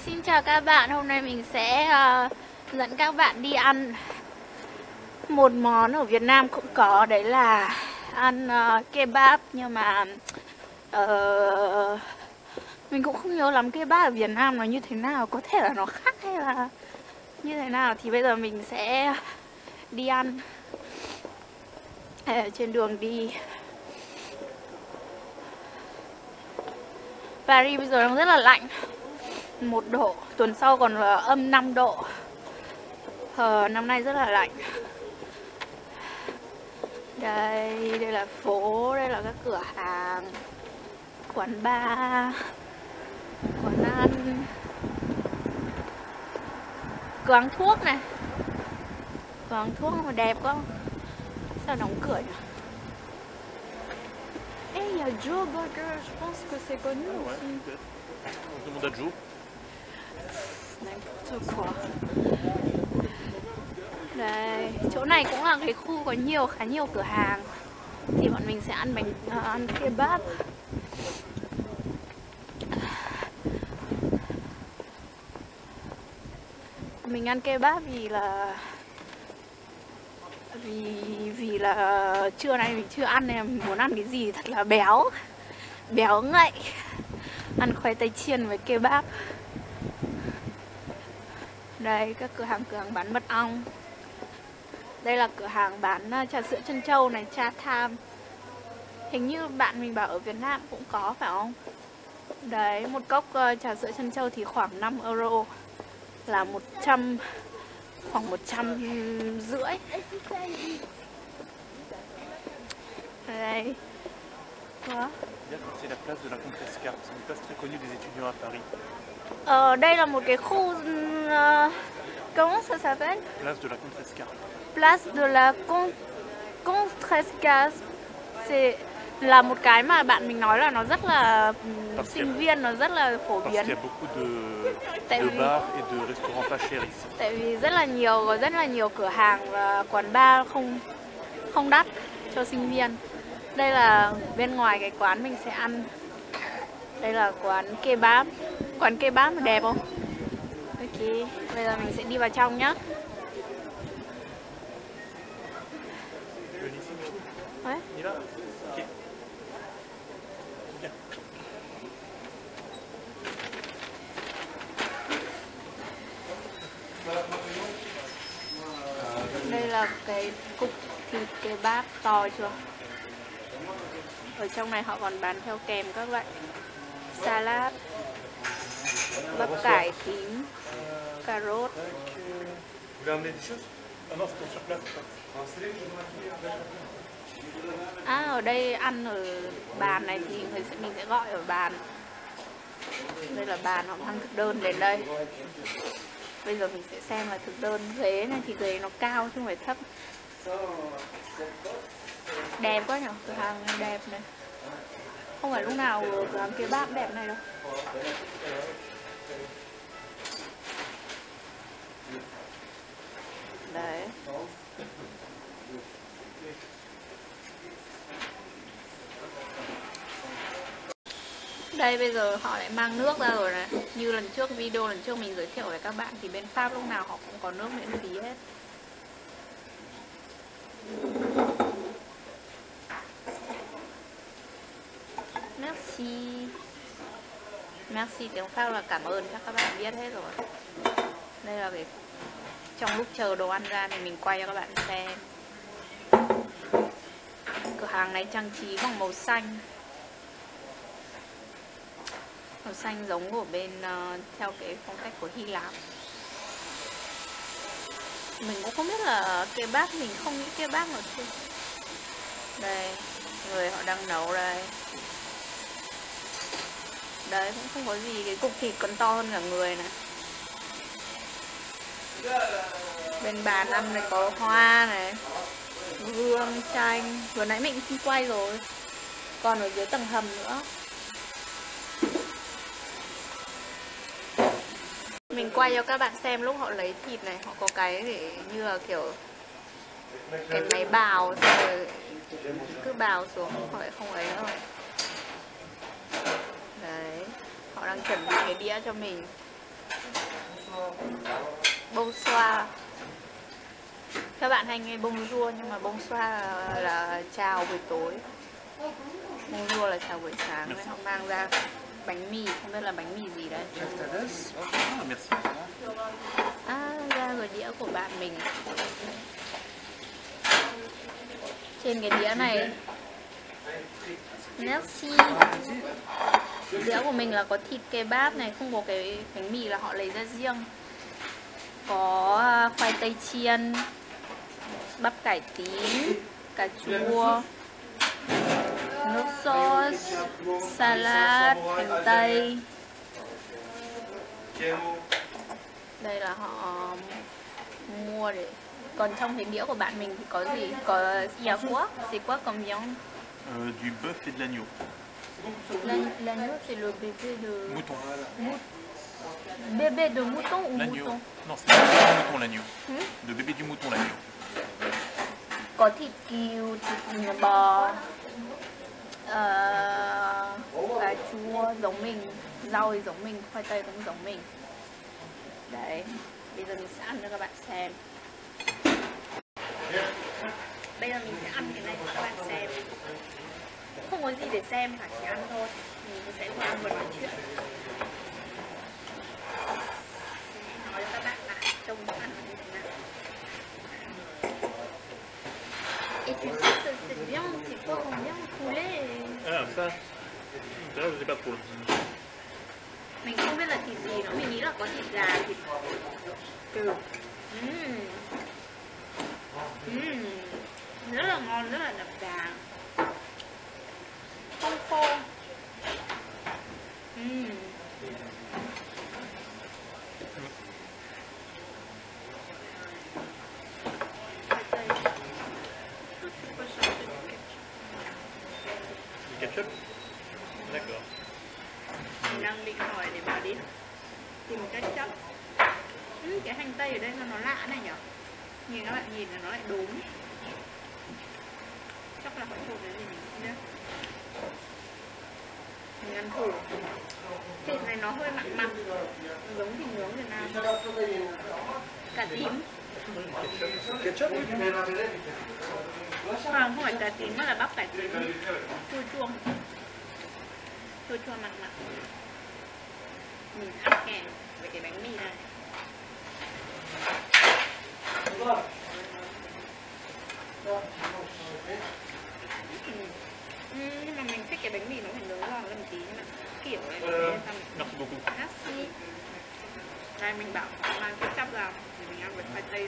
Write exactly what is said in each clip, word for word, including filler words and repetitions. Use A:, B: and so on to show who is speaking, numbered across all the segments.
A: Xin chào các bạn, hôm nay mình sẽ uh, dẫn các bạn đi ăn một món ở Việt Nam cũng có, đấy là ăn uh, kebab. Nhưng mà uh, mình cũng không nhớ lắm kebab ở Việt Nam nó như thế nào, có thể là nó khác hay là như thế nào. Thì bây giờ mình sẽ đi ăn ở trên đường đi Paris. Bây giờ nó rất là lạnh, một độ, tuần sau còn là âm năm độ. Ờ, năm nay rất là lạnh. Đây, đây là phố, đây là các cửa hàng, quán bar, quán ăn, cửa hàng thuốc này. Cửa hàng thuốc mà đẹp quá. Sao đóng cửa nhỉ? Eh, il y a Joe Burger, je pense que c'est connu aussi.
B: On demande à Joe.
A: N'importe quoi. Đây, chỗ này cũng là cái khu có nhiều, khá nhiều cửa hàng. Thì bọn mình sẽ ăn bánh, uh, ăn kebab. Mình ăn kebab vì là Vì vì là trưa nay mình chưa ăn nên mình muốn ăn cái gì thật là béo, béo ngậy. Ăn khoai tây chiên với kebab. Đây, các cửa hàng cửa hàng bán mật ong. Đây là cửa hàng bán trà sữa trân châu này, Cha Tham. Hình như bạn mình bảo ở Việt Nam cũng có phải không? Đấy, một cốc uh, trà sữa trân châu thì khoảng năm euro, là một trăm, khoảng một trăm rưỡi. Đây. Đó.
B: C'est la place de la Contrescarpe, c'est une place très connue des étudiants à Paris.
A: Ờ, đây là một cái khu uh, comment ça s'appelle?
B: Place de la Contrescarpe.
A: Place de la Con Contrescarpe. C'est là một cái mà bạn mình nói là nó rất là um, sinh viên, nó rất là phổ biến.
B: Parce qu'il y a beaucoup de, de bars et de restaurants pas chers ici.
A: Tại vì rất là nhiều, có rất là nhiều cửa hàng và quán bar không không đắt cho sinh viên. Đây là bên ngoài cái quán mình sẽ ăn. Đây là quán kebab. Quán kebab mà đẹp không? Ok, bây giờ mình sẽ đi vào trong nhá. Đấy. Đây là cái cục thịt kebab to chưa? Ở trong này họ còn bán theo kèm các loại salad, bắp cải tím, cà rốt. À, ở đây ăn ở bàn này thì người sẽ, mình sẽ gọi ở bàn. Đây là bàn, họ mang thực đơn đến đây. Bây giờ mình sẽ xem là thực đơn. Ghế này thì ghế nó cao chứ không phải thấp. Đẹp quá nhỉ, cửa hàng đẹp này. Không phải lúc nào cửa hàng kebab đẹp này đâu. Đấy. Đây, bây giờ họ lại mang nước ra rồi này. Như lần trước, video lần trước mình giới thiệu với các bạn thì bên Pháp lúc nào họ cũng có nước miễn phí hết. Merci. Merci tiếng Pháp là cảm ơn, chắc các bạn biết hết rồi. Đây là cái trong lúc chờ đồ ăn ra thì mình quay cho các bạn xem. Cửa hàng này trang trí bằng màu xanh. Màu xanh giống của bên uh, theo cái phong cách của Hy Lạp. Mình cũng không biết là kebab, mình không nghĩ kebab ở trên. Đây, người họ đang nấu đây. Đấy, cũng không có gì, cái cục thịt còn to hơn cả người này. Bên bàn ăn này có hoa này, gương, chanh. Vừa nãy mình cũng quay rồi. Còn ở dưới tầng hầm nữa. Mình quay cho các bạn xem lúc họ lấy thịt này. Họ có cái để như là kiểu cái máy bào, xong rồi cứ bào xuống, không phải không ấy đâu. Đấy, họ đang chuẩn bị cái đĩa cho mình. Bonsoir. Các bạn hay nghe bonjour nhưng mà bonsoir là, là chào buổi tối. Bonjour là chào buổi sáng. Nên họ mang ra bánh mì, không biết là bánh mì gì đấy.
B: Ah, merci.
A: À, ra rồi đĩa của bạn mình. Trên cái đĩa này, merci. Đĩa của mình là có thịt kebab này, không có cái bánh mì là họ lấy ra riêng. Có khoai tây chiên, bắp cải tím, cà chua, nước sốt, salad, hành tây. Đây là họ mua để. Còn trong cái đĩa của bạn mình thì có gì? Có yà quá, c'est quoi comme viande?
B: Euh, du bœuf et de l'agneau.
A: L'agneau c'est le bébé de
B: Mouton.
A: Mou... Bébé de mouton ou
B: L'agneau.
A: mouton?
B: Non, c'est le bébé du mouton, l'agneau.
A: Hmm?
B: Le bébé du mouton, l'agneau.
A: Có thịt cừu, thịt bò, ờ, cà chua giống mình, rau thì giống mình, khoai tây cũng giống mình. Đấy, bây giờ mình sẽ ăn cho các bạn xem. Bây giờ mình sẽ ăn cái này cho các bạn xem. Không có gì để xem cả, chỉ ăn thôi. Mình sẽ vừa ăn vừa nói chuyện. Nói cho các bạn là trông nó ăn như thế nào. Et tu sais, ce- cette viande, c'est quoi comme viande? Poulet et...
B: Ah, ça. Ça, je sais pas trop.
A: Mình không biết là thịt gì nữa, mình nghĩ là có thịt gà, thịt cừu. Uhm. Uhm. Rất là ngon, rất là đậm đà, không khô. Uhm. Khoai tây.
B: Du ketchup? D'accord.
A: Mình đang định hỏi để bảo đi tìm ketchup. Ừ, cái hành tây ở đây nó lạ này nhở. Nhìn các bạn nhìn là nó lại đốm. Chắc là phải thuộc cái gì mình không biết. Mình ăn thử. Thịt này nó hơi mặn mặn, giống thịt nướng Việt Nam. Cà tím.
C: Ketchup?
A: Không, không phải cà tím mà là bắp cải tím. Chua chua. Chua chua mặn mặn. Mình ăn kèm với cái bánh mì này. Ừ, nhưng mà mình thích cái bánh mì nó phải nướng giòn lên một tí nhưng mà kiểu này mình sẽ ăn.
B: Merci beaucoup.
A: Merci. Đây mình bảo họ mang ketchup ra thì mình ăn với khoai tây.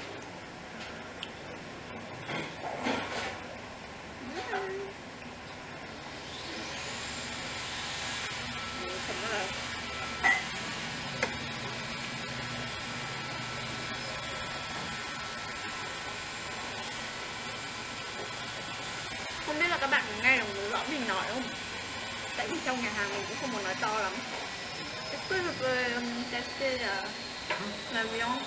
A: Mình chấm nó là không biết là các bạn nghe được rõ mình nói không? Tại vì trong nhà hàng mình cũng không muốn nói to lắm. Est-ce que je peux tester la, la viande?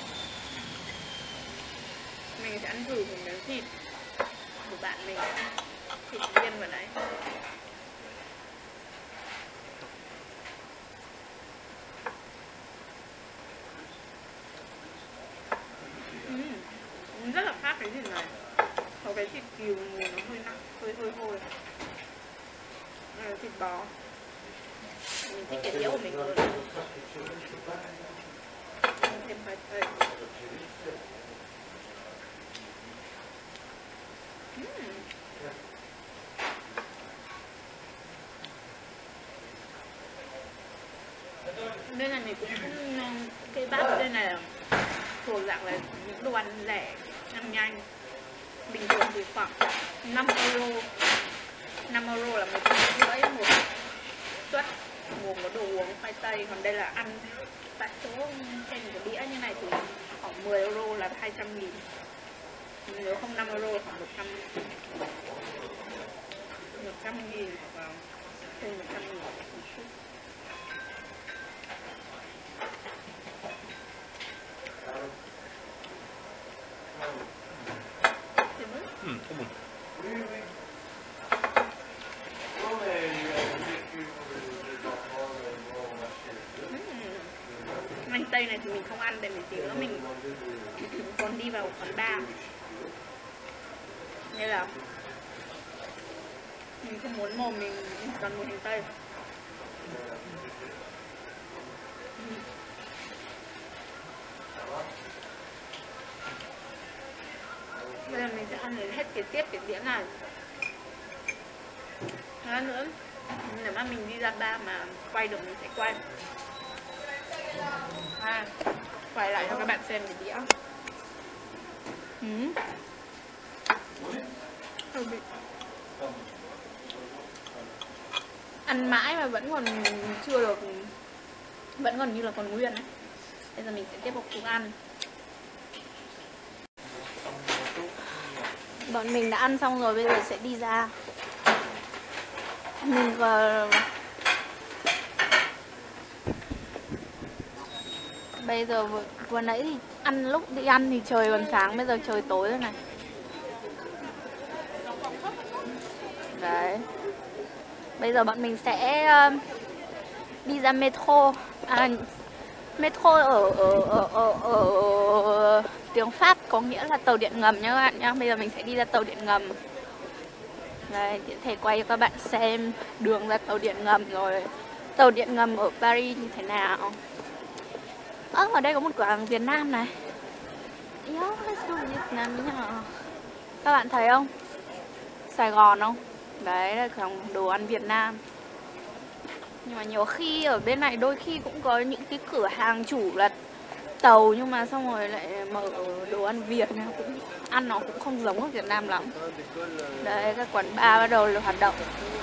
A: Mình sẽ ăn thử một miếng thịt của bạn mình. Thịt viên vào đấy. Uhm, rất là khác cái thịt này. Có cái thịt cừu mùi nó hơi nặng, hơi hơi hôi. Đây là thịt bò. Mình thích cái đĩa của mình hơn. Thêm khoai tây. Uhm. Bên này mình cũng không... Cái bát bên này là thuộc dạng là những đồ ăn rẻ, ăn nhanh. Bình thường thì khoảng năm euro. năm euro là một trăm rưỡi một suất gồm có đồ uống, khoai tây. Còn đây là ăn tại chỗ trên một cái đĩa như này thì khoảng mười euro là hai trăm nghìn. Nếu không năm euro là khoảng một trăm một trăm nghìn hoặc là trên một trăm nghìn một chút.
B: Hum, trop bon.
A: Manh tây này thì mình không ăn, tại vì tí nữa mình còn đi vào quán bar nên là mình không muốn mồm mình toàn mùi hành tây. Bây giờ mình sẽ ăn đến hết cái tiếp cái đĩa này. Thế nữa, nếu mà mình đi ra bar mà quay được mình sẽ quay. À, quay lại cho các bạn xem cái đĩa. Ừ. Ăn mãi mà vẫn còn chưa được, vẫn còn như là còn nguyên ấy. Bây giờ mình sẽ tiếp tục cùng ăn. Bọn mình đã ăn xong rồi, bây giờ sẽ đi ra. Mình vừa bây giờ vừa, vừa nãy thì ăn, lúc đi ăn thì trời còn sáng, bây giờ trời tối rồi này. Đấy. Bây giờ bọn mình sẽ uh, đi ra metro. À, metro ở, ở, ở, ở, ở tiếng Pháp có nghĩa là tàu điện ngầm nhá các bạn nhá. Bây giờ mình sẽ đi ra tàu điện ngầm. Đây, có thể quay cho các bạn xem đường ra tàu điện ngầm rồi. Tàu điện ngầm ở Paris như thế nào. Ơ, ở đây có một cửa hàng Việt Nam này. Yo, Việt Nam nhá. Các bạn thấy không? Sài Gòn không? Đấy là cửa hàng đồ ăn Việt Nam. Nhưng mà nhiều khi ở bên này đôi khi cũng có những cái cửa hàng chủ là tàu, nhưng mà xong rồi lại mở đồ ăn Việt, cũng ăn nó cũng không giống ở Việt Nam lắm. Đấy, các quán bar bắt đầu là hoạt động.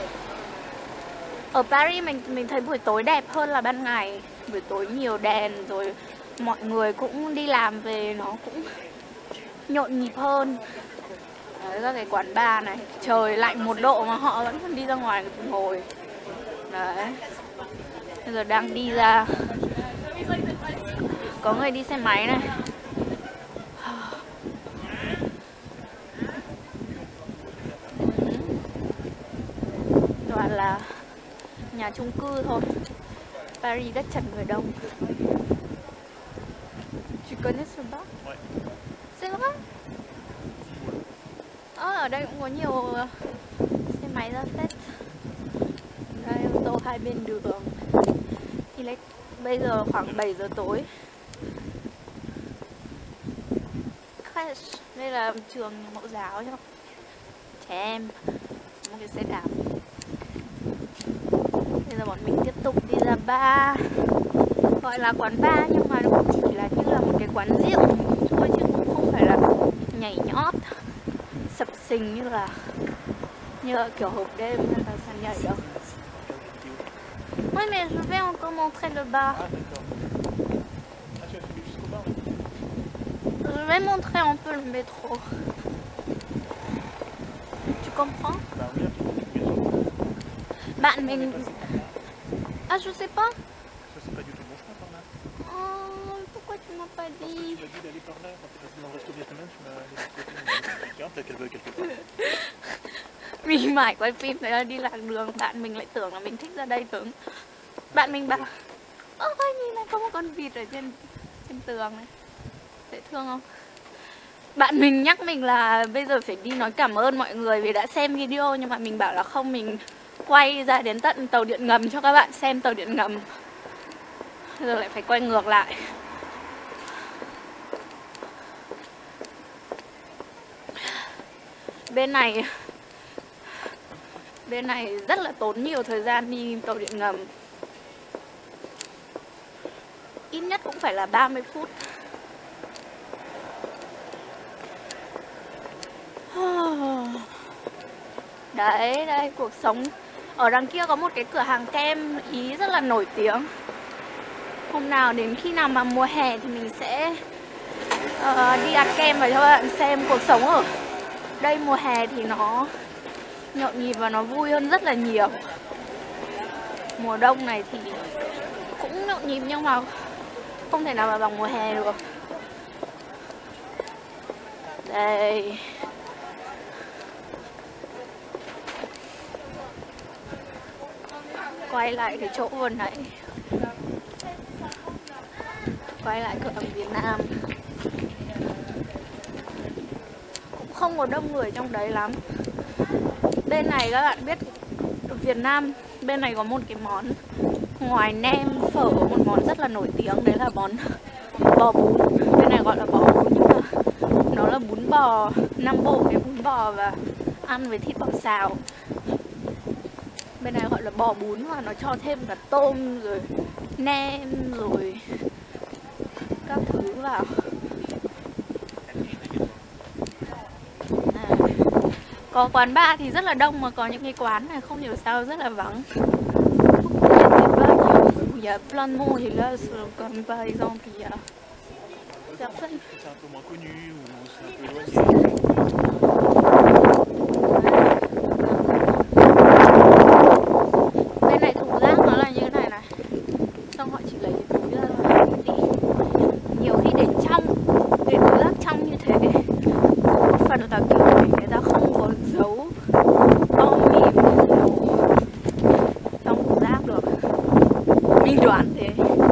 A: Ở Paris mình mình thấy buổi tối đẹp hơn là ban ngày. Buổi tối nhiều đèn rồi mọi người cũng đi làm về, nó cũng nhộn nhịp hơn. Đấy, các cái quán bar này, trời lạnh một độ mà họ vẫn còn đi ra ngoài ngồi. Đấy. Bây giờ đang đi ra. Có người đi xe máy này. Toàn là nhà chung cư thôi. Paris đất chật người đông. Tu connais ce bar?
B: Ouais.
A: C'est vrai? Ờ, ở đây cũng có nhiều xe máy ra phết. Đây, ô tô hai bên đường. Thì lấy, bây giờ khoảng bảy giờ tối. Crèche. Đây là trường mẫu giáo nhá. Trẻ em. Một cái xe đạp. Bây giờ bọn mình tiếp tục đi ra bar. Gọi là quán bar nhưng mà cũng chỉ là như là một cái quán rượu thôi, chứ cũng không phải là nhảy nhót sập sình như là như là kiểu hộp đêm hay là sàn nhảy đâu. Oui, mais je vais encore montrer le bar.
B: Ah, d'accord. Ah, tu as suivi jusqu'au bar?
A: Je vais montrer un peu le métro. Tu comprends?
B: Bah oui, un petit peu.
A: Bạn mình... Ah, je sais pas.
B: Ça, c'est pas du tout mon chemin par là.
A: Oh, pourquoi tu m'as pas
B: Parce que
A: dit?
B: tu m'as dit d'aller par là. Quand t'es passé dans le resto vietnamien, tu m'as laissé de côté. Tiens, peut-être qu'elle veut quelque part.
A: Mình mải quay phim, thế là đi lạc đường. Bạn mình lại tưởng là mình thích ra đây tưởng. Bạn mình bảo: ơ, nhìn này, có một con vịt ở trên trên tường này. Dễ thương không? Bạn mình nhắc mình là bây giờ phải đi nói cảm ơn mọi người vì đã xem video. Nhưng mà mình bảo là không, mình quay ra đến tận tàu điện ngầm cho các bạn xem tàu điện ngầm. Bây giờ lại phải quay ngược lại. Bên này Bên này rất là tốn nhiều thời gian đi tàu điện ngầm. Ít nhất cũng phải là ba mươi phút. Đấy, đây, cuộc sống. Ở đằng kia có một cái cửa hàng kem Ý rất là nổi tiếng. Hôm nào đến khi nào mà mùa hè thì mình sẽ uh, đi ăn kem và cho các bạn xem cuộc sống ở đây mùa hè thì nó nhộn nhịp và nó vui hơn rất là nhiều. Mùa đông này thì cũng nhộn nhịp nhưng mà không thể nào mà bằng mùa hè được. Đây. Quay lại cái chỗ vừa nãy. quay lại cửa hàng Việt Nam. Cũng không có đông người trong đấy lắm. Bên này các bạn biết Việt Nam, bên này có một cái món ngoài nem, phở, một món rất là nổi tiếng, đấy là món bò bún. Bên này gọi là bò bún nhưng mà nó là bún bò Nam Bộ, cái bún bò và ăn với thịt bò xào. Bên này gọi là bò bún và nó cho thêm cả tôm rồi nem rồi các thứ vào. À, có quán bar thì rất là đông mà có những cái quán này không hiểu sao rất là vắng. Il y a plein de monde et là, comme par exemple, il y a personne.
B: C'est un peu moins connu ou c'est un peu éloigné.
A: Bên này thùng rác nó là như thế này này. Xong họ chỉ lấy cái túi ra rồi đi. Nhiều khi để trong, để túi rác trong như thế. Một phần là kiểu để người ta không có giấu bom mìn trong thùng rác được. Mình đoán thế.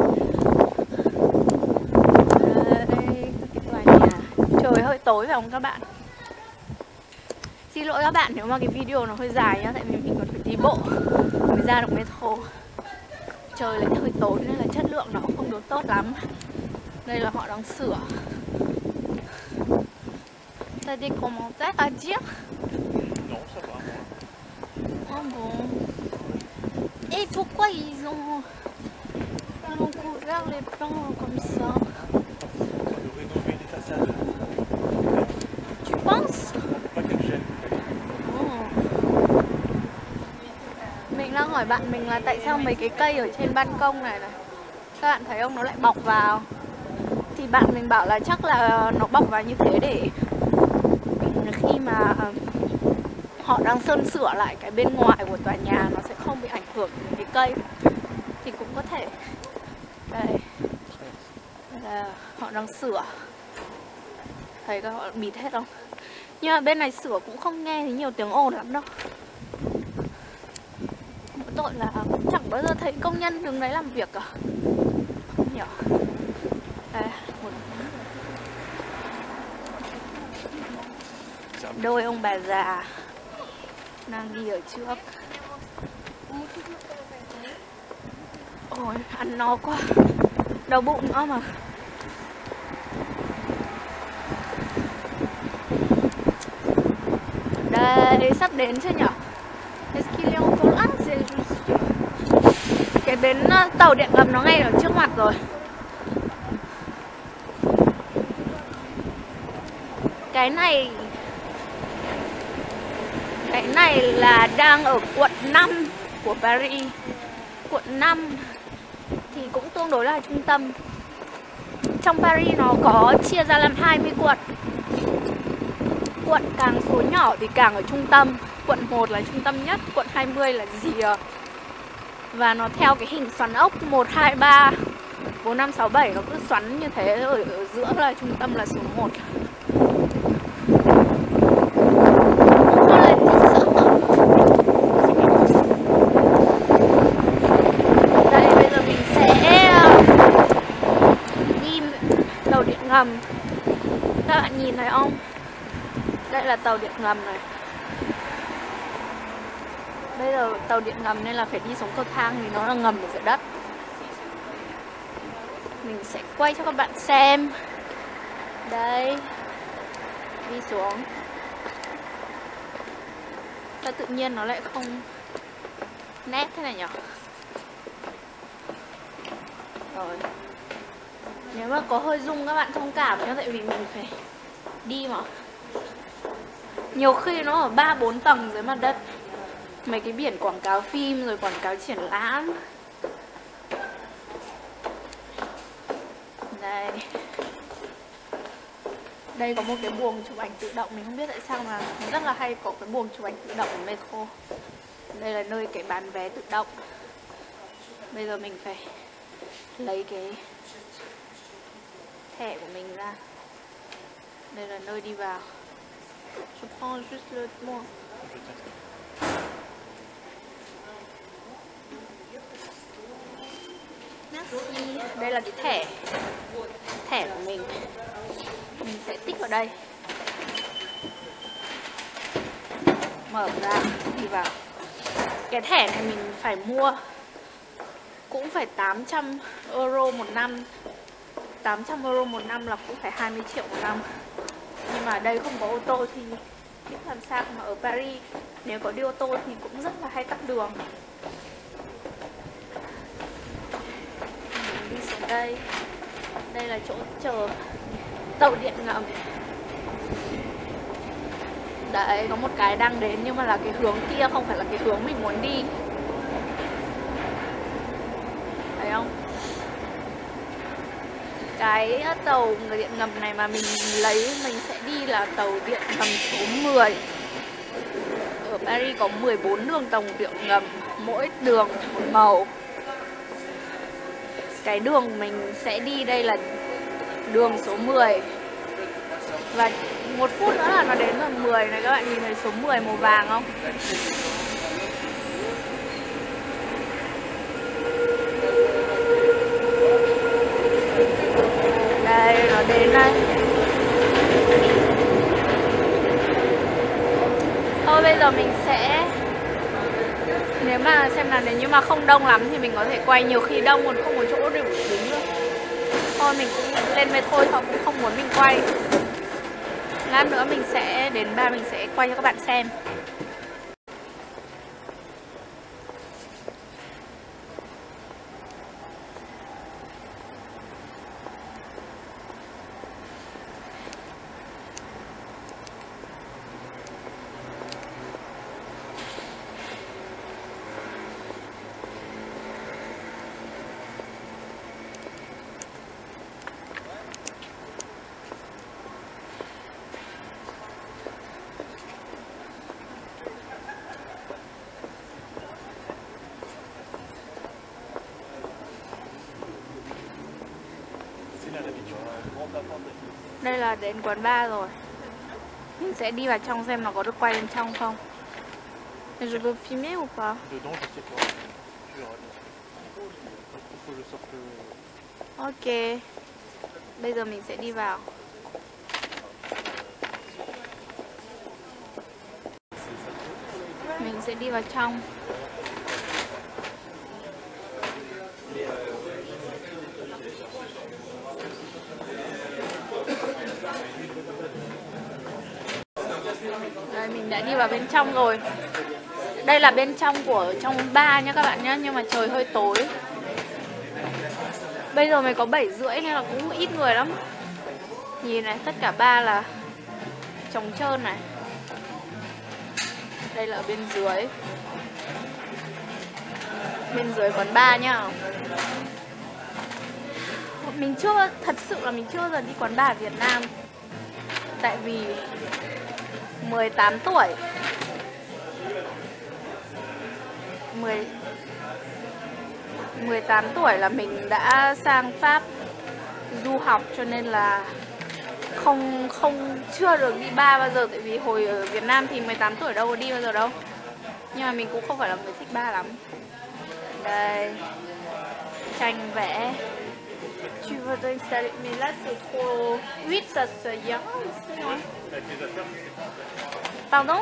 A: Đây, cái tòa nhà. Trời hơi tối phải không các bạn? Xin lỗi các bạn nếu mà cái video nó hơi dài nhá, tại vì mình còn phải đi bộ mới ra được metro. Trời lại hơi tối nên là chất lượng nó cũng không được tốt lắm. Đây là họ đang sửa. T'as des commentaires à dire?
B: Non, ça va.
A: Ah bon. Et pourquoi ils ont, ils ont couvert les plans comme ça?
B: Ça veut rénover les façades.
A: Tu penses?
B: Pas qu'elle gêne.
A: Oh. Mình đang hỏi bạn mình là tại sao mấy cái cây ở trên ban công này này, các bạn thấy không, nó lại bọc vào. Thì bạn mình bảo là chắc là nó bọc vào như thế để khi mà họ đang sơn sửa lại cái bên ngoài của tòa nhà nó sẽ không bị ảnh hưởng đến cái cây. Thì cũng có thể. Đây, đây là họ đang sửa. Thấy các họ bịt hết không? Nhưng mà bên này sửa cũng không nghe thấy nhiều tiếng ồn lắm đâu. Mỗi tội là chẳng bao giờ thấy công nhân đứng đấy làm việc cả. Không hiểu. Đây, một đôi ông bà già đang đi ở trước. Ôi, ăn no quá, đau bụng nữa mà. Đây, sắp đến chưa nhở? Cái bến tàu điện ngầm nó ngay ở trước mặt rồi. Cái này Cái này là đang ở quận năm của Paris. Quận năm thì cũng tương đối là trung tâm. Trong Paris nó có chia ra làm hai mươi quận. Quận càng số nhỏ thì càng ở trung tâm. Quận một là trung tâm nhất, quận hai mươi là rìa. Và nó theo cái hình xoắn ốc một, hai, ba, bốn, năm, sáu, bảy. Nó cứ xoắn như thế, ở, ở giữa là trung tâm là số một. Đây, bây giờ mình sẽ đi tàu điện ngầm. Các bạn nhìn thấy không? Đây là tàu điện ngầm này. Bây giờ tàu điện ngầm nên là phải đi xuống cầu thang vì nó là ngầm ở dưới đất. Mình sẽ quay cho các bạn xem. Đây, đi xuống. Sao tự nhiên nó lại không nét thế này nhỉ? Rồi. Nếu mà có hơi rung các bạn thông cảm nhé, tại vì mình phải đi mà. Nhiều khi nó ở ba bốn tầng dưới mặt đất. Mấy cái biển quảng cáo phim rồi quảng cáo triển lãm. Đây. Đây có một cái buồng chụp ảnh tự động. Mình không biết tại sao mà rất là hay có cái buồng chụp ảnh tự động ở metro. Đây là nơi cái bán vé tự động. Bây giờ mình phải lấy cái thẻ của mình ra. Đây là nơi đi vào. Je prends juste le mot. Merci. taxi. Đây là cái thẻ thẻ của mình. Mình sẽ tích vào đây, mở ra, đi vào. Cái thẻ này mình phải mua cũng phải tám trăm euro một năm. Tám trăm euro một năm là cũng phải hai mươi triệu một năm. Nhưng mà ở đây không có ô tô thì biết làm sao. Mà ở Paris nếu có đi ô tô thì cũng rất là hay tắc đường. Mình đi xuống đây. Đây là chỗ chờ tàu điện ngầm. Đấy, có một cái đang đến nhưng mà là cái hướng kia, không phải là cái hướng mình muốn đi. Thấy không? Cái tàu điện ngầm này mà mình lấy, mình sẽ đi là tàu điện ngầm số mười. Ở Paris có mười bốn đường tàu điện ngầm, mỗi đường một màu. Cái đường mình sẽ đi đây là đường số mười. Và một phút nữa là nó đến đường mười này, các bạn nhìn thấy số mười màu vàng không? Đây, nó đến đây. Thôi bây giờ mình sẽ, nếu mà xem là nếu như mà không đông lắm thì mình có thể quay, nhiều khi đông còn không có chỗ để đứng nữa. Thôi mình cũng lên về thôi, họ cũng không muốn mình quay. Lát nữa mình sẽ đến ba mình sẽ quay cho các bạn xem. Đây là đến quán bar rồi. Mình sẽ đi vào trong xem nó có được quay bên trong không. Mais je peux filmer ou pas?
B: Dedans, je sais pas. Tu verras bien sûr. Il faut que je sorte.
A: Ok. Bây giờ mình sẽ đi vào. Mình sẽ đi vào trong. Đây, mình đã đi vào bên trong rồi. Đây là bên trong của trong bar nha các bạn nhé. Nhưng mà trời hơi tối. Bây giờ mới có bảy rưỡi nên là cũng ít người lắm. Nhìn này, tất cả bar là trống trơn này. Đây là ở bên dưới. Bên dưới quán bar nhá. Mình chưa, thật sự là mình chưa bao giờ đi quán bar ở Việt Nam. Tại vì mười tám tuổi mười mười tám tuổi là mình đã sang Pháp du học, cho nên là không không chưa được đi bar bao giờ. Tại vì hồi ở Việt Nam thì mười tám tuổi đâu có đi bao giờ đâu. Nhưng mà mình cũng không phải là người thích bar lắm. Đây, tranh vẽ. Tu veux t'installer? Mais là c'est trop. Oui, ça se ira aussi, non? Pardon?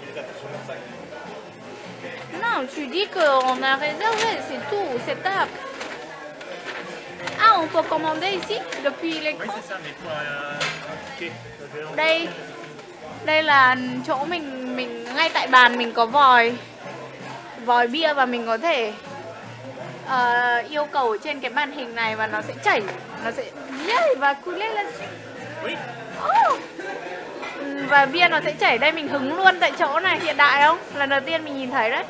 A: Non, tu dis qu'on a réservé, c'est tout, c'est table. Ah, on peut commander ici, depuis l'écran?
B: Oui, c'est ça, mais il faut un ticket.
A: Đây, đây là chỗ mình, mình ngay tại bàn mình có vòi vòi bia và mình có thể uh, yêu cầu trên cái màn hình này và nó sẽ chảy, nó sẽ yeah, và couler là oh. Và bia nó sẽ chảy đây, mình hứng luôn tại chỗ này, hiện đại không? Lần đầu tiên mình nhìn thấy đấy.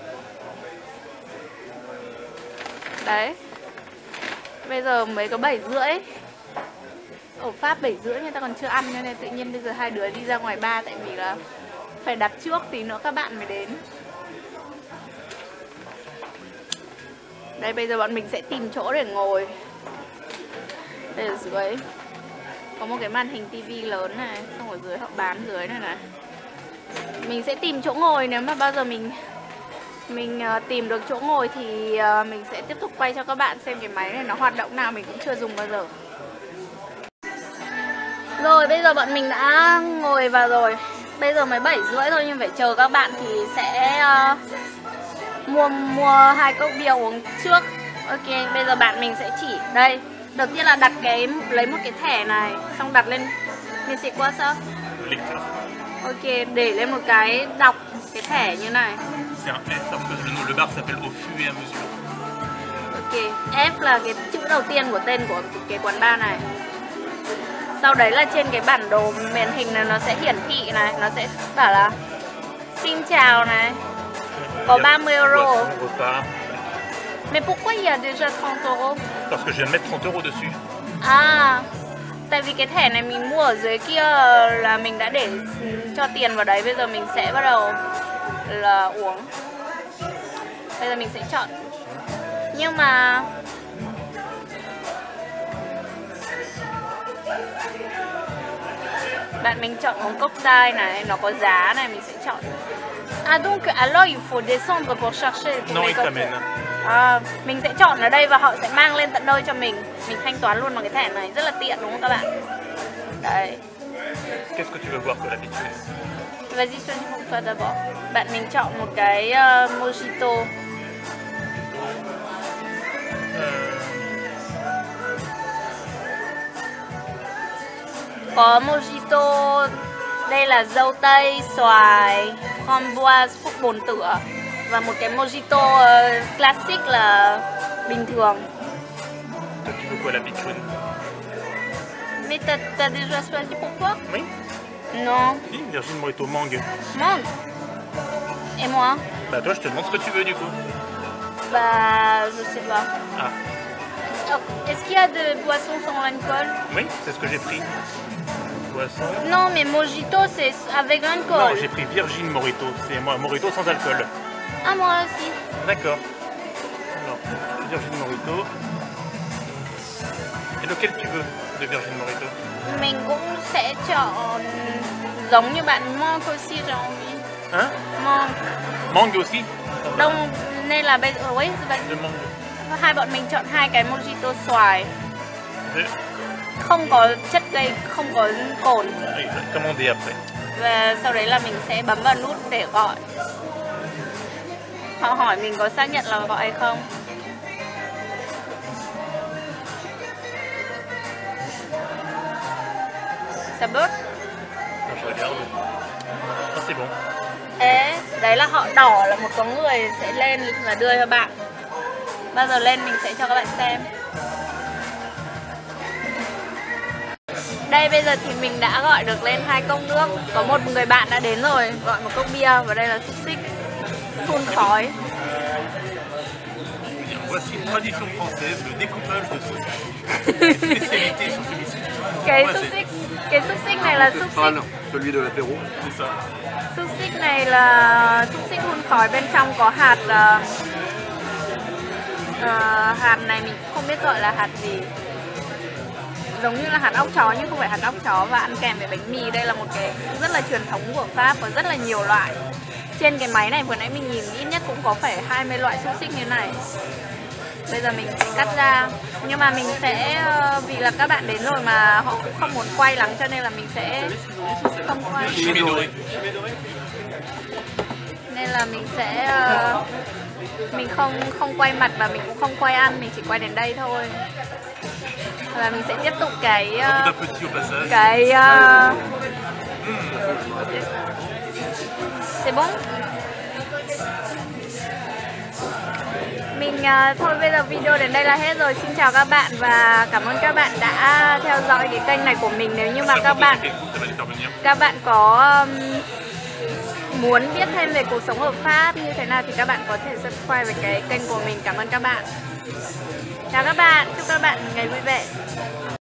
A: Đấy. Bây giờ mới có bảy rưỡi. Ở Pháp bảy rưỡi người ta còn chưa ăn, nên là tự nhiên bây giờ hai đứa đi ra ngoài bar. Tại vì là phải đặt trước, tí nữa các bạn mới đến. Đây bây giờ bọn mình sẽ tìm chỗ để ngồi. Đây ở dưới có một cái màn hình tivi lớn này, xong ở dưới họ bán dưới này này. Mình sẽ tìm chỗ ngồi, nếu mà bao giờ mình mình uh, tìm được chỗ ngồi thì uh, mình sẽ tiếp tục quay cho các bạn xem cái máy này nó hoạt động nào, mình cũng chưa dùng bao giờ. Rồi bây giờ bọn mình đã ngồi vào rồi. Bây giờ mới bảy rưỡi thôi nhưng phải chờ các bạn thì sẽ uh, mua mua hai cốc bia uống trước. Ok, bây giờ bạn mình sẽ chỉ đây. Đầu tiên là đặt cái lấy một cái thẻ này, xong đặt lên. Mình sẽ qua sao? Ok, để lên một cái đọc cái thẻ như này.
C: C'est un F parce que le nom le bar s'appelle Au fur et à mesure.
A: Ok, F là cái chữ đầu tiên của tên của cái quán bar này. Sau đấy là trên cái bản đồ màn hình này nó sẽ hiển thị này, nó sẽ bảo là xin chào này, có ba mươi euro. Mais pourquoi il y a déjà trente euros?
C: Parce que je viens de mettre trente euros dessus.
A: À, tại vì cái thẻ này mình mua ở dưới kia là mình đã để cho tiền vào đấy. Bây giờ mình sẽ bắt đầu là uống. Bây giờ mình sẽ chọn. Nhưng mà bạn mình chọn uống cocktail này, nó có giá này, mình sẽ chọn. À donc alors il faut descendre pour chercher pour
C: Non,
A: les
C: il t'amène.
A: À, mình sẽ chọn ở đây và họ sẽ mang lên tận nơi cho mình. Mình thanh toán luôn bằng cái thẻ này, rất là tiện đúng không các bạn? Đây.
C: Qu'est-ce que tu veux boire que l'habitude?
A: Vas-y, choisis pour toi d'abord. Bạn mình chọn một cái uh, mojito. Có mojito, đây là dâu tây, xoài, framboise, phúc bồn tựa. Và một cái mojito uh, classic là bình thường.
C: Toi, tu veux quoi l'habitude?
A: Mais t'as t'as déjà choisi pour toi?
C: Oui.
A: Non.
C: Si, Virgin Mojito mangue.
A: Mangue. Et moi?
C: Bah toi, je te demande ce que tu veux du coup.
A: Bah, je sais pas.
C: Ah.
A: Oh, est-ce qu'il y a de boissons sans alcool?
C: Oui, c'est ce que j'ai pris. Boisson.
A: Non, mais mojito, c'est avec
C: Non,
A: alcool.
C: j'ai pris Virgin Mojito. C'est moi Mojito sans alcool.
A: Ah, moi aussi.
C: D'accord. Alors, Virgin Mojito. Et lequel tu veux de Virgin Mojito?
A: Mình cũng sẽ chọn giống như bạn Monk aussi, j'ai envie.
C: Hein?
A: Monk.
C: Mangue aussi?
A: Đông nên là bây giờ ấy,
C: De mangue.
A: hai bọn mình chọn hai cái mojito xoài.
C: De...
A: Không có chất gây, không có cồn.
C: Oui, je vais commander après.
A: Và sau đấy là mình sẽ bấm vào nút để gọi. Họ hỏi mình có xác nhận là gọi hay không. Ça bớt.
C: Non, je regarde. Ah, c'est bon.
A: Ê, đấy là họ đỏ là một có người sẽ lên và đưa cho bạn. Bao giờ lên mình sẽ cho các bạn xem. Đây bây giờ thì mình đã gọi được lên hai cốc nước. Có một người bạn đã đến rồi, gọi một cốc bia. Và đây là xúc xích phun khói.
C: Voici une tradition française, le découpage de saucisses. Spécialité sur celui-ci.
A: Cái xúc xích, cái xúc xích này là xúc xích.
B: Celui de l'apéro.
C: C'est ça.
A: Xúc xích này là xúc xích hun khói, bên trong có hạt uh, uh, hạt này mình không biết gọi là hạt gì, giống như là hạt óc chó nhưng không phải hạt óc chó, và ăn kèm với bánh mì. Đây là một cái rất là truyền thống của Pháp và rất là nhiều loại. Trên cái máy này vừa nãy mình nhìn ít nhất cũng có phải hai mươi loại xúc xích như này. Bây giờ mình sẽ cắt ra, nhưng mà mình sẽ vì là các bạn đến rồi mà họ cũng không muốn quay lắm cho nên là mình sẽ không quay. Nên là mình sẽ mình không không quay mặt và mình cũng không quay ăn, mình chỉ quay đến đây thôi. Và mình sẽ tiếp tục cái cái uh... C'est bon? Mình uh, thôi bây giờ video đến đây là hết rồi. Xin chào các bạn và cảm ơn các bạn đã theo dõi cái kênh này của mình. Nếu như mà các bạn các bạn có um, muốn biết thêm về cuộc sống ở Pháp như thế nào thì các bạn có thể subscribe về cái kênh của mình. Cảm ơn các bạn. Chào các bạn, chúc các bạn ngày vui vẻ.